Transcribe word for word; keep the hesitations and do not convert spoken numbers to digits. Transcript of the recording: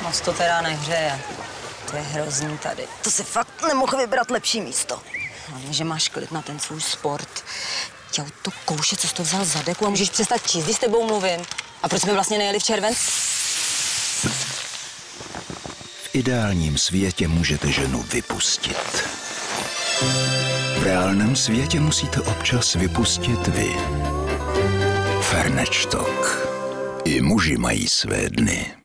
Moc to teda nehřeje. To je hrozný tady. To si fakt nemohl vybrat lepší místo. Hlavně, že máš klid na ten svůj sport. Těu, to kouše, co jsi to vzal za deku a můžeš přestat číst, když s tebou mluvím. A proč jsme vlastně nejeli v červenci? V ideálním světě můžete ženu vypustit. V reálném světě musíte občas vypustit vy. Fernečtok. I muži mají své dny.